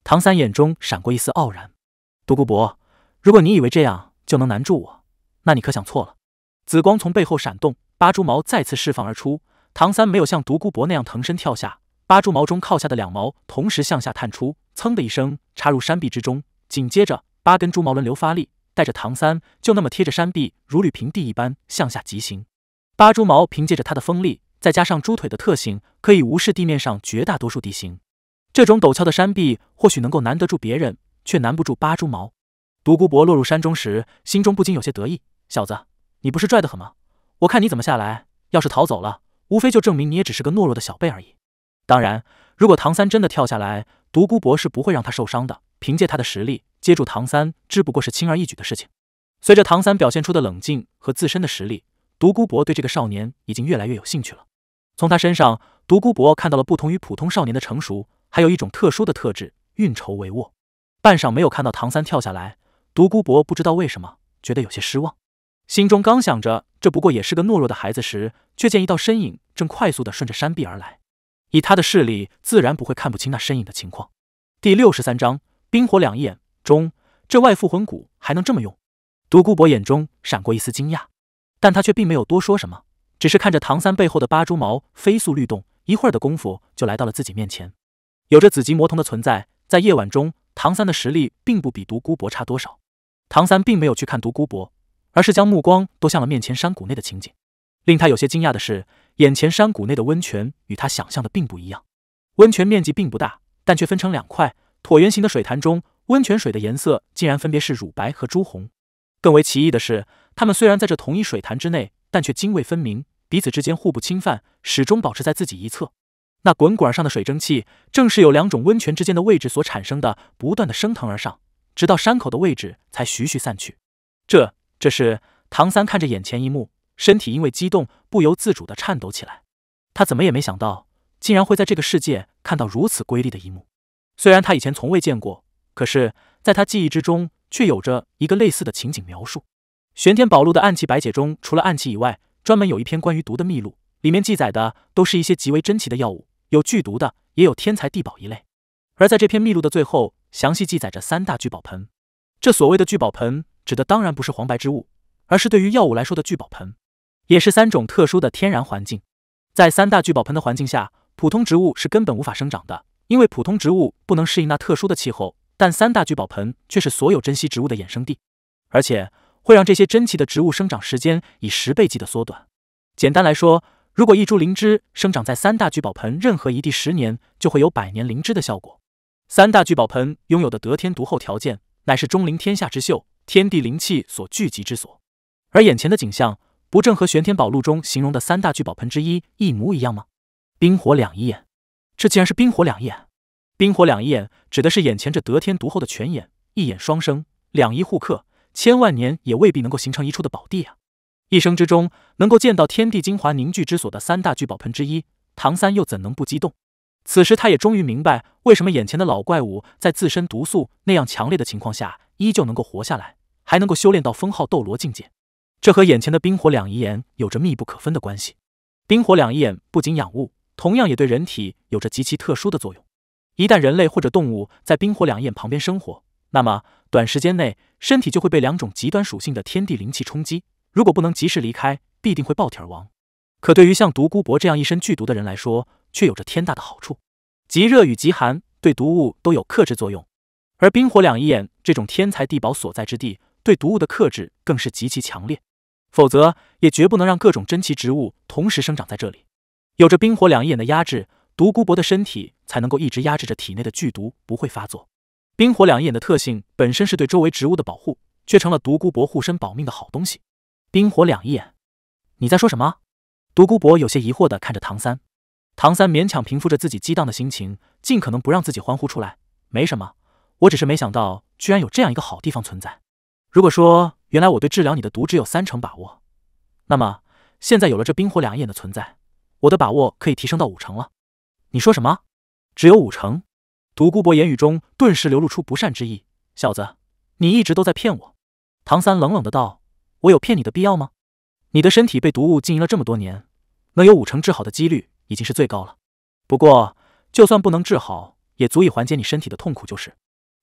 唐三眼中闪过一丝傲然。独孤博，如果你以为这样就能难住我，那你可想错了。紫光从背后闪动，八蛛矛再次释放而出。唐三没有像独孤博那样腾身跳下，八蛛矛中靠下的两矛同时向下探出，噌的一声插入山壁之中。紧接着，八根蛛矛轮流发力，带着唐三就那么贴着山壁，如履平地一般向下疾行。八蛛矛凭借着它的锋利，再加上猪腿的特性，可以无视地面上绝大多数地形。这种陡峭的山壁或许能够难得住别人，却难不住八蛛矛。独孤博落入山中时，心中不禁有些得意。小子，你不是拽得很吗？我看你怎么下来。要是逃走了，无非就证明你也只是个懦弱的小辈而已。当然，如果唐三真的跳下来，独孤博是不会让他受伤的。凭借他的实力，接住唐三只不过是轻而易举的事情。随着唐三表现出的冷静和自身的实力，独孤博对这个少年已经越来越有兴趣了。从他身上，独孤博看到了不同于普通少年的成熟，还有一种特殊的特质——运筹帷幄。半晌没有看到唐三跳下来，独孤博不知道为什么觉得有些失望。心中刚想着这不过也是个懦弱的孩子时，却见一道身影正快速地顺着山壁而来。以他的视力，自然不会看不清那身影的情况。第六十三章冰火两仪眼中，这外附魂骨还能这么用？独孤博眼中闪过一丝惊讶，但他却并没有多说什么，只是看着唐三背后的八蛛矛飞速律动，一会儿的功夫就来到了自己面前。有着紫极魔瞳的存在，在夜晚中，唐三的实力并不比独孤博差多少。唐三并没有去看独孤博，而是将目光都向了面前山谷内的情景。令他有些惊讶的是，眼前山谷内的温泉与他想象的并不一样。温泉面积并不大，但却分成两块椭圆形的水潭中，温泉水的颜色竟然分别是乳白和朱红。更为奇异的是，它们虽然在这同一水潭之内，但却泾渭分明，彼此之间互不侵犯，始终保持在自己一侧。那滚滚而上的水蒸气，正是由两种温泉之间的位置所产生的，不断的升腾而上，直到山口的位置才徐徐散去。这，这是唐三看着眼前一幕，身体因为激动不由自主地颤抖起来。他怎么也没想到，竟然会在这个世界看到如此瑰丽的一幕。虽然他以前从未见过，可是在他记忆之中，却有着一个类似的情景描述。玄天宝录的暗器百解中，除了暗器以外，专门有一篇关于毒的秘录，里面记载的都是一些极为珍奇的药物，有剧毒的，也有天才地宝一类。而在这篇秘录的最后，详细记载着三大聚宝盆。这所谓的聚宝盆，指的当然不是黄白之物，而是对于药物来说的聚宝盆，也是三种特殊的天然环境。在三大聚宝盆的环境下，普通植物是根本无法生长的，因为普通植物不能适应那特殊的气候，但三大聚宝盆却是所有珍稀植物的衍生地，而且会让这些珍奇的植物生长时间以十倍计的缩短。简单来说，如果一株灵芝生长在三大聚宝盆任何一地十年，就会有百年灵芝的效果。三大聚宝盆拥有的得天独厚条件，乃是钟灵天下之秀，天地灵气所聚集之所。而眼前的景象，不正和玄天宝录中形容的三大聚宝盆之一一模一样吗？冰火两仪眼，这竟然是冰火两仪眼。冰火两仪眼指的是眼前这得天独厚的泉眼，一眼双生，两仪互克，千万年也未必能够形成一处的宝地啊！一生之中能够见到天地精华凝聚之所的三大聚宝盆之一，唐三又怎能不激动？此时他也终于明白，为什么眼前的老怪物在自身毒素那样强烈的情况下，依旧能够活下来，还能够修炼到封号斗罗境界。这和眼前的冰火两仪眼有着密不可分的关系。冰火两仪眼不仅养物，同样也对人体有着极其特殊的作用。一旦人类或者动物在冰火两仪眼旁边生活，那么短时间内身体就会被两种极端属性的天地灵气冲击，如果不能及时离开，必定会爆体而亡。可对于像独孤博这样一身剧毒的人来说，却有着天大的好处。极热与极寒对毒物都有克制作用，而冰火两仪眼这种天才地宝所在之地，对毒物的克制更是极其强烈，否则也绝不能让各种珍奇植物同时生长在这里。有着冰火两仪眼的压制，独孤博的身体才能够一直压制着体内的剧毒不会发作。冰火两仪眼的特性本身是对周围植物的保护，却成了独孤博护身保命的好东西。冰火两仪眼，你在说什么？独孤博有些疑惑地看着唐三。唐三勉强平复着自己激荡的心情，尽可能不让自己欢呼出来。没什么，我只是没想到居然有这样一个好地方存在。如果说原来我对治疗你的毒只有三成把握，那么现在有了这冰火两仪眼的存在，我的把握可以提升到五成了。你说什么？只有五成？独孤博言语中顿时流露出不善之意。小子，你一直都在骗我。唐三冷冷的道，我有骗你的必要吗？你的身体被毒物经营了这么多年，能有五成治好的几率已经是最高了。不过就算不能治好，也足以缓解你身体的痛苦就是。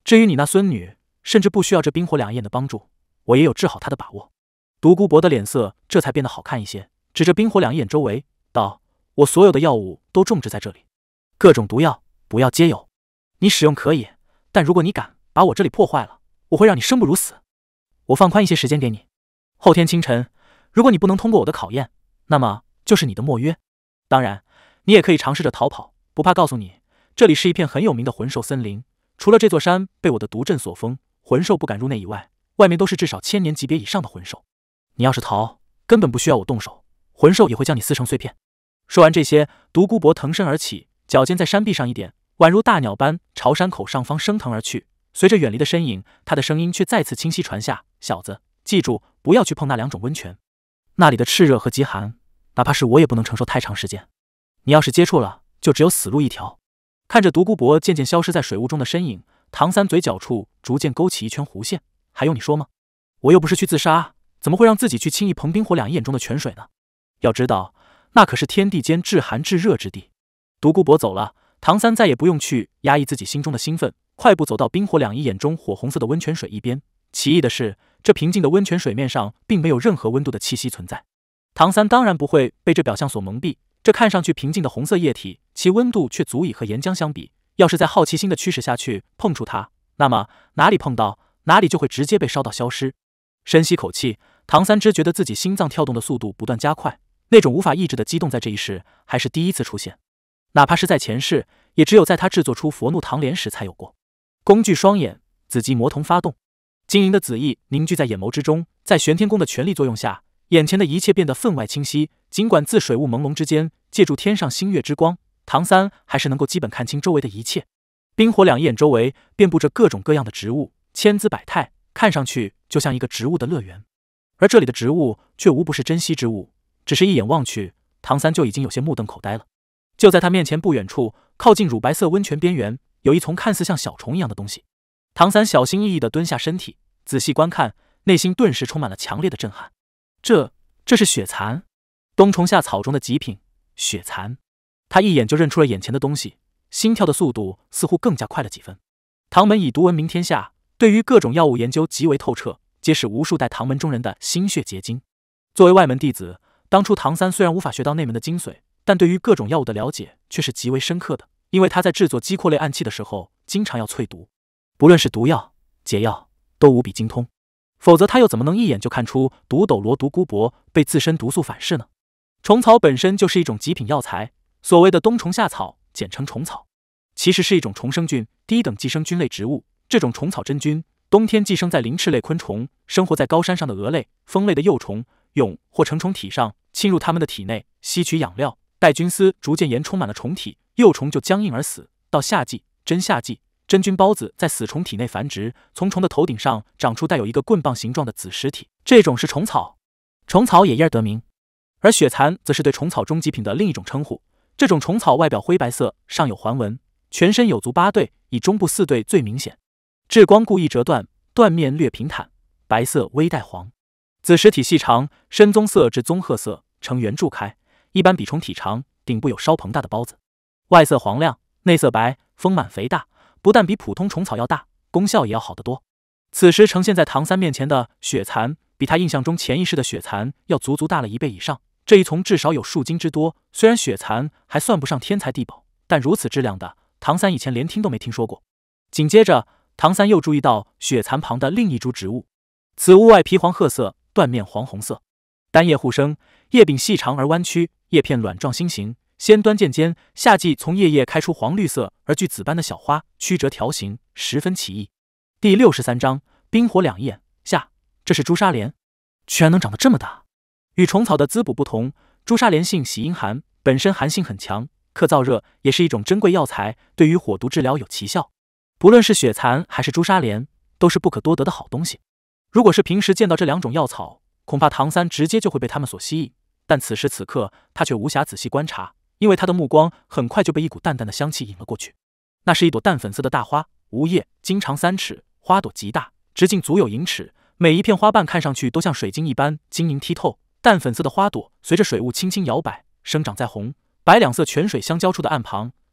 至于你那孙女，甚至不需要这冰火两眼的帮助，我也有治好她的把握。独孤博的脸色这才变得好看一些，指着冰火两眼周围道：“我所有的药物都种植在这里，各种毒药、补药皆有。你使用可以，但如果你敢把我这里破坏了，我会让你生不如死。我放宽一些时间给你，后天清晨，如果你不能通过我的考验，那么就是你的没约。当然，你也可以尝试着逃跑，不怕告诉你，这里是一片很有名的魂兽森林，除了这座山被我的毒阵所封，魂兽不敢入内以外，外面都是至少千年级别以上的魂兽。你要是逃，根本不需要我动手，魂兽也会将你撕成碎片。”说完这些，独孤博腾身而起，脚尖在山壁上一点，宛如大鸟般朝山口上方升腾而去。随着远离的身影，他的声音却再次清晰传下：“小子，记住，不要去碰那两种温泉，那里的炽热和极寒，哪怕是我也不能承受太长时间。你要是接触了，就只有死路一条。”看着独孤博渐渐消失在水雾中的身影，唐三嘴角处逐渐勾起一圈弧线。还用你说吗？我又不是去自杀，怎么会让自己去轻易碰冰火两眼中的泉水呢？要知道，那可是天地间至寒至热之地。独孤博走了，唐三再也不用去压抑自己心中的兴奋，快步走到冰火两仪眼中火红色的温泉水一边。奇异的是，这平静的温泉水面上并没有任何温度的气息存在。唐三当然不会被这表象所蒙蔽，这看上去平静的红色液体，其温度却足以和岩浆相比。要是在好奇心的驱使下去碰触它，那么哪里碰到，哪里就会直接被烧到消失。深吸口气，唐三只觉得自己心脏跳动的速度不断加快，那种无法抑制的激动在这一世还是第一次出现，哪怕是在前世，也只有在他制作出佛怒唐莲时才有过。工具双眼，紫极魔瞳发动，晶莹的紫意凝聚在眼眸之中，在玄天宫的全力作用下，眼前的一切变得分外清晰。尽管自水雾朦胧之间，借助天上星月之光，唐三还是能够基本看清周围的一切。冰火两眼周围遍布着各种各样的植物，千姿百态，看上去就像一个植物的乐园。而这里的植物却无不是珍稀之物，只是一眼望去，唐三就已经有些目瞪口呆了。就在他面前不远处，靠近乳白色温泉边缘，有一丛看似像小虫一样的东西。唐三小心翼翼地蹲下身体，仔细观看，内心顿时充满了强烈的震撼。这这是雪蚕，冬虫夏草中的极品雪蚕。他一眼就认出了眼前的东西，心跳的速度似乎更加快了几分。唐门以毒闻名天下，对于各种药物研究极为透彻，皆是无数代唐门中人的心血结晶。作为外门弟子，当初唐三虽然无法学到内门的精髓，但对于各种药物的了解却是极为深刻的，因为他在制作激阔类暗器的时候，经常要淬毒，不论是毒药、解药，都无比精通。否则他又怎么能一眼就看出毒斗罗独孤博被自身毒素反噬呢？虫草本身就是一种极品药材，所谓的冬虫夏草，简称虫草，其实是一种虫生菌，低等寄生菌类植物。这种虫草真菌，冬天寄生在鳞翅类昆虫，生活在高山上的蛾类、蜂类的幼虫、蛹或成虫体上，侵入它们的体内，吸取养料。待菌丝逐渐盐充满了虫体，幼虫就僵硬而死。到夏季，真夏季，真菌孢子在死虫体内繁殖，从虫的头顶上长出带有一个棍棒形状的子实体，这种是虫草。虫草也因而得名。而雪蚕则是对虫草中极品的另一种称呼。这种虫草外表灰白色，上有环纹，全身有足八对，以中部四对最明显。质光故意折断，断面略平坦，白色微带黄。子实体细长，深棕色至棕褐色，呈圆柱开，一般比虫体长，顶部有稍膨大的孢子，外色黄亮，内色白，丰满肥大，不但比普通虫草要大，功效也要好得多。此时呈现在唐三面前的雪蚕，比他印象中潜意识的雪蚕要足足大了一倍以上。这一丛至少有数斤之多，虽然雪蚕还算不上天才地宝，但如此质量的，唐三以前连听都没听说过。紧接着，唐三又注意到雪蚕旁的另一株植物，此物外皮黄褐色，断面黄红色，单叶互生，叶柄细长而弯曲，叶片卵状心形，先端渐尖，夏季从叶叶开出黄绿色而具紫斑的小花，曲折条形，十分奇异。第六十三章冰火两眼下，这是朱砂莲，居然能长得这么大。与虫草的滋补不同，朱砂莲性喜阴寒，本身寒性很强，克燥热，也是一种珍贵药材，对于火毒治疗有奇效。不论是雪蚕还是朱砂莲，都是不可多得的好东西。如果是平时见到这两种药草，恐怕唐三直接就会被他们所吸引，但此时此刻他却无暇仔细观察，因为他的目光很快就被一股淡淡的香气引了过去。那是一朵淡粉色的大花，无叶，茎长三尺，花朵极大，直径足有银尺，每一片花瓣看上去都像水晶一般晶莹剔透。淡粉色的花朵随着水雾轻轻摇摆，生长在红白两色泉水相交处的岸旁，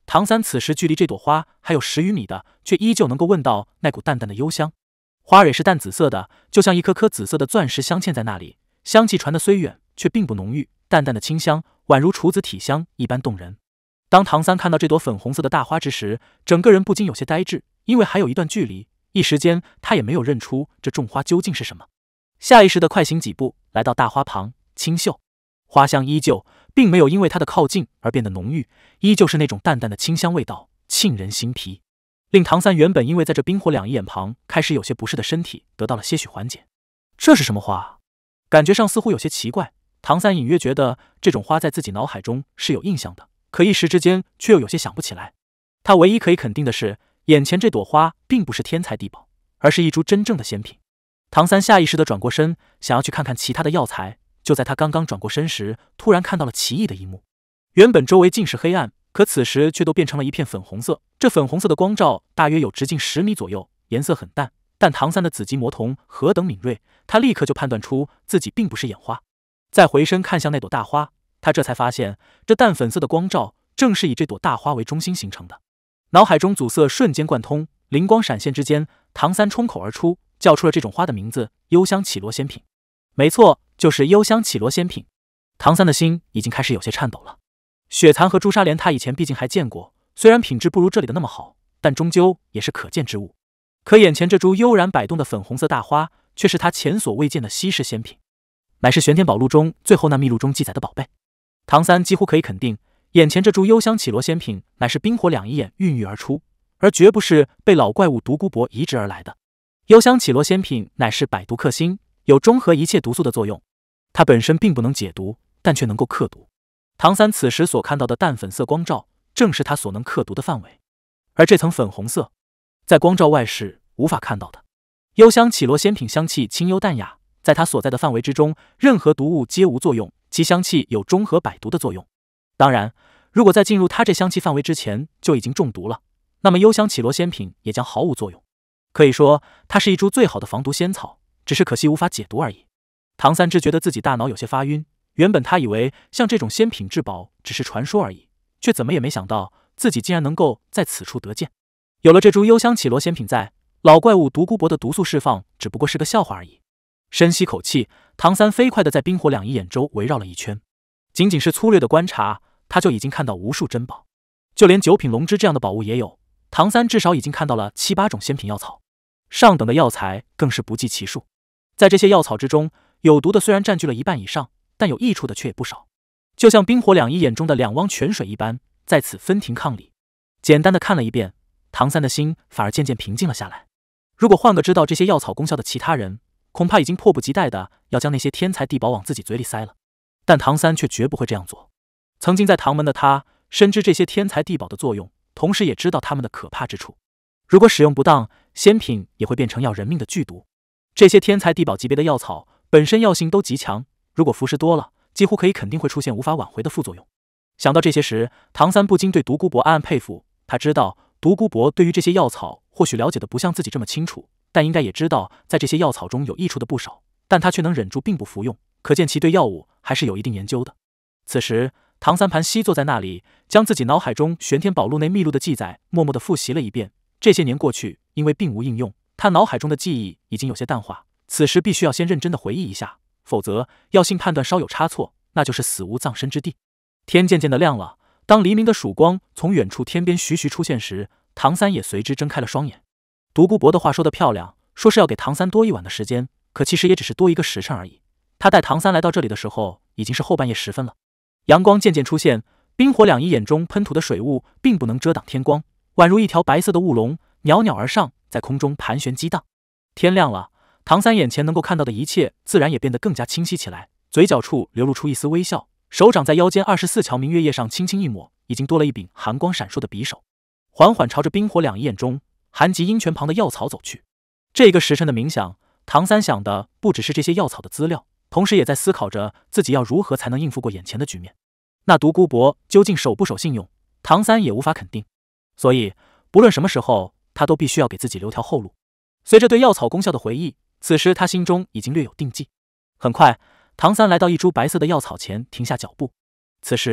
唐三此时距离这朵花还有十余米的，却依旧能够闻到那股淡淡的幽香。花蕊是淡紫色的，就像一颗颗紫色的钻石镶嵌在那里，香气传得虽远，却并不浓郁，淡淡的清香宛如处子体香一般动人。当唐三看到这朵粉红色的大花之时，整个人不禁有些呆滞，因为还有一段距离，一时间他也没有认出这种花究竟是什么。下意识的快行几步，来到大花旁，轻嗅，花香依旧，并没有因为它的靠近而变得浓郁，依旧是那种淡淡的清香味道，沁人心脾，令唐三原本因为在这冰火两仪眼旁开始有些不适的身体得到了些许缓解。这是什么花啊？感觉上似乎有些奇怪，唐三隐约觉得这种花在自己脑海中是有印象的，可一时之间却又有些想不起来。他唯一可以肯定的是，眼前这朵花并不是天才地宝，而是一株真正的仙品。唐三下意识地转过身，想要去看看其他的药材。就在他刚刚转过身时，突然看到了奇异的一幕。原本周围尽是黑暗，可此时却都变成了一片粉红色。这粉红色的光照大约有直径十米左右，颜色很淡。但唐三的紫极魔瞳何等敏锐，他立刻就判断出自己并不是眼花。再回身看向那朵大花，他这才发现这淡粉色的光照正是以这朵大花为中心形成的。脑海中阻塞瞬间贯通，灵光闪现之间，唐三冲口而出，叫出了这种花的名字：幽香绮罗仙品。没错，就是幽香绮罗仙品。唐三的心已经开始有些颤抖了。雪蚕和朱砂莲他以前毕竟还见过，虽然品质不如这里的那么好，但终究也是可见之物。可眼前这株悠然摆动的粉红色大花，却是他前所未见的稀世仙品，乃是玄天宝录中最后那秘录中记载的宝贝。唐三几乎可以肯定，眼前这株幽香绮罗仙品乃是冰火两仪眼孕育而出，而绝不是被老怪物独孤博移植而来的。幽香绮罗仙品乃是百毒克星，有中和一切毒素的作用。它本身并不能解毒，但却能够克毒。唐三此时所看到的淡粉色光照，正是他所能克毒的范围。而这层粉红色，在光照外是无法看到的。幽香绮罗仙品香气清幽淡雅，在它所在的范围之中，任何毒物皆无作用，其香气有中和百毒的作用。当然，如果在进入它这香气范围之前就已经中毒了，那么幽香绮罗仙品也将毫无作用。可以说，它是一株最好的防毒仙草，只是可惜无法解毒而已。唐三只觉得自己大脑有些发晕，原本他以为像这种仙品至宝只是传说而已，却怎么也没想到自己竟然能够在此处得见。有了这株幽香绮罗仙品在，老怪物独孤博的毒素释放只不过是个笑话而已。深吸口气，唐三飞快地在冰火两仪眼周围绕了一圈，仅仅是粗略的观察，他就已经看到无数珍宝，就连九品龙之这样的宝物也有。唐三至少已经看到了七八种仙品药草，上等的药材更是不计其数。在这些药草之中，有毒的虽然占据了一半以上，但有益处的却也不少，就像冰火两仪眼中的两汪泉水一般，在此分庭抗礼。简单的看了一遍，唐三的心反而渐渐平静了下来。如果换个知道这些药草功效的其他人，恐怕已经迫不及待的要将那些天才地宝往自己嘴里塞了，但唐三却绝不会这样做。曾经在唐门的他，深知这些天才地宝的作用，同时也知道他们的可怕之处。如果使用不当，仙品也会变成要人命的剧毒。这些天才地宝级别的药草本身药性都极强，如果服食多了，几乎可以肯定会出现无法挽回的副作用。想到这些时，唐三不禁对独孤博暗暗佩服。他知道独孤博对于这些药草或许了解的不像自己这么清楚，但应该也知道在这些药草中有益处的不少，但他却能忍住并不服用，可见其对药物还是有一定研究的。此时唐三盘膝坐在那里，将自己脑海中玄天宝录内秘录的记载默默地复习了一遍。这些年过去，因为并无应用，他脑海中的记忆已经有些淡化，此时必须要先认真地回忆一下，否则药性判断稍有差错，那就是死无葬身之地。天渐渐的亮了，当黎明的曙光从远处天边徐徐出现时，唐三也随之睁开了双眼。独孤博的话说得漂亮，说是要给唐三多一晚的时间，可其实也只是多一个时辰而已。他带唐三来到这里的时候，已经是后半夜时分了。阳光渐渐出现，冰火两仪眼中喷吐的水雾并不能遮挡天光，宛如一条白色的雾龙，袅袅而上，在空中盘旋激荡。天亮了，唐三眼前能够看到的一切自然也变得更加清晰起来，嘴角处流露出一丝微笑，手掌在腰间二十四桥明月叶上轻轻一抹，已经多了一柄寒光闪烁的匕首，缓缓朝着冰火两仪眼中寒极阴泉旁的药草走去。这个时辰的冥想，唐三想的不只是这些药草的资料，同时也在思考着自己要如何才能应付过眼前的局面。那独孤博究竟守不守信用，唐三也无法肯定，所以不论什么时候，他都必须要给自己留条后路。随着对药草功效的回忆，此时他心中已经略有定计。很快，唐三来到一株白色的药草前，停下脚步。此时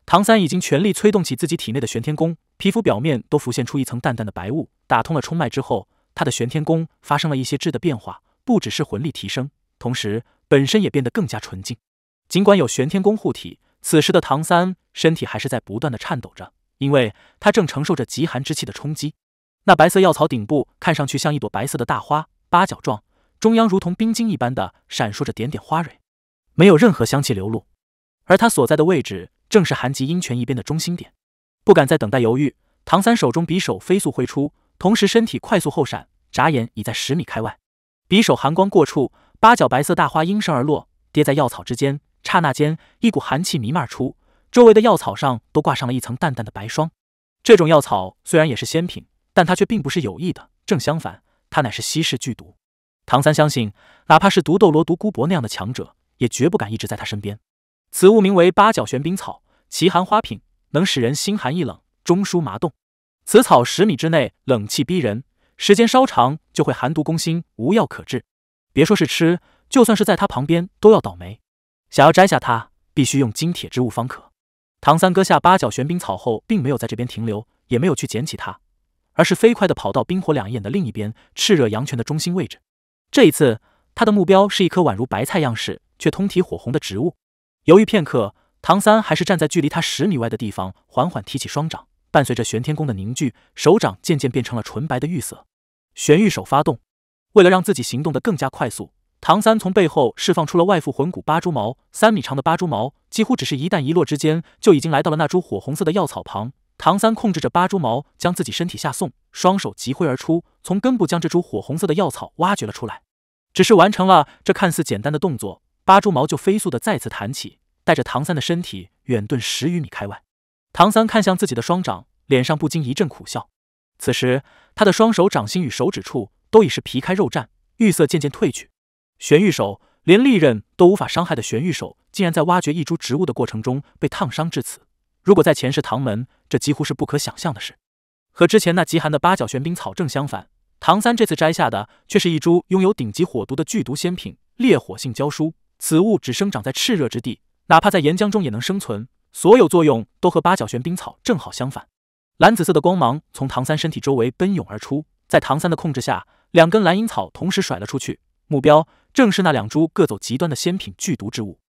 唐三已经全力催动起自己体内的玄天功，皮肤表面都浮现出一层淡淡的白雾。打通了冲脉之后，他的玄天功发生了一些质的变化，不只是魂力提升，同时本身也变得更加纯净。尽管有玄天功护体，此时的唐三身体还是在不断的颤抖着，因为他正承受着极寒之气的冲击。那白色药草顶部看上去像一朵白色的大花，八角状，中央如同冰晶一般的闪烁着点点花蕊，没有任何香气流露。而他所在的位置正是寒极阴泉一边的中心点。不敢再等待犹豫，唐三手中匕首飞速挥出，同时身体快速后闪，眨眼已在十米开外。匕首寒光过处，八角白色大花应声而落，跌在药草之间。刹那间，一股寒气弥漫而出，周围的药草上都挂上了一层淡淡的白霜。这种药草虽然也是仙品，但它却并不是有益的，正相反，它乃是稀世剧毒。唐三相信，哪怕是毒斗罗独孤博那样的强者，也绝不敢一直在他身边。此物名为八角玄冰草，其寒花品，能使人心寒意冷，中枢麻动。此草十米之内冷气逼人，时间稍长就会寒毒攻心，无药可治。别说是吃，就算是在他旁边都要倒霉。想要摘下它，必须用金铁之物方可。唐三割下八角玄冰草后，并没有在这边停留，也没有去捡起它，而是飞快地跑到冰火两眼的另一边，炽热阳泉的中心位置。这一次，他的目标是一颗宛如白菜样式却通体火红的植物。犹豫片刻，唐三还是站在距离他十米外的地方，缓缓提起双掌，伴随着玄天功的凝聚，手掌渐渐变成了纯白的玉色。玄玉手发动，为了让自己行动得更加快速，唐三从背后释放出了外附魂骨八蛛矛，三米长的八蛛矛几乎只是一弹一落之间，就已经来到了那株火红色的药草旁。唐三控制着八蛛矛将自己身体下送，双手急挥而出，从根部将这株火红色的药草挖掘了出来。只是完成了这看似简单的动作，八蛛矛就飞速的再次弹起，带着唐三的身体远遁十余米开外。唐三看向自己的双掌，脸上不禁一阵苦笑。此时他的双手掌心与手指处都已是皮开肉绽，玉色渐渐褪去。玄玉手，连利刃都无法伤害的玄玉手，竟然在挖掘一株植物的过程中被烫伤至此。如果在前世唐门，这几乎是不可想象的事。和之前那极寒的八角玄冰草正相反，唐三这次摘下的却是一株拥有顶级火毒的剧毒仙品烈火性胶书。此物只生长在炽热之地，哪怕在岩浆中也能生存，所有作用都和八角玄冰草正好相反。蓝紫色的光芒从唐三身体周围奔涌而出，在唐三的控制下，两根蓝银草同时甩了出去，目标正是那两株各走极端的仙品剧毒之物。